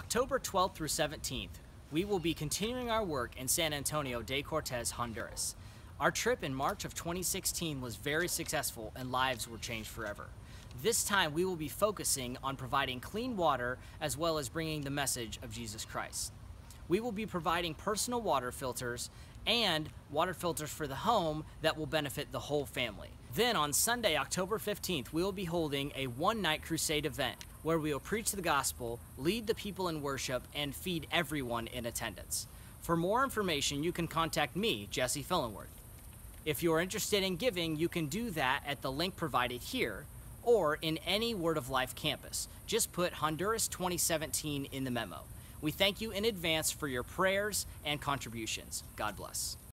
October 12th through 17th, we will be continuing our work in San Antonio de Cortez, Honduras. Our trip in March of 2016 was very successful and lives were changed forever. This time we will be focusing on providing clean water as well as bringing the message of Jesus Christ. We will be providing personal water filters and water filters for the home that will benefit the whole family. Then on Sunday, October 15th, we will be holding a one-night crusade event where we will preach the gospel, lead the people in worship, and feed everyone in attendance. For more information, you can contact me, Jesse Fillenworth. If you are interested in giving, you can do that at the link provided here or in any Word of Life campus. Just put Honduras 2017 in the memo. We thank you in advance for your prayers and contributions. God bless.